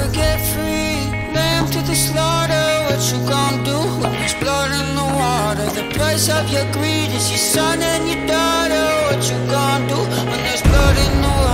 never get free. Lamb to the slaughter, what you gon' do when there's blood in the water? The price of your greed is your son and your daughter. What you gon' do when there's blood in the water?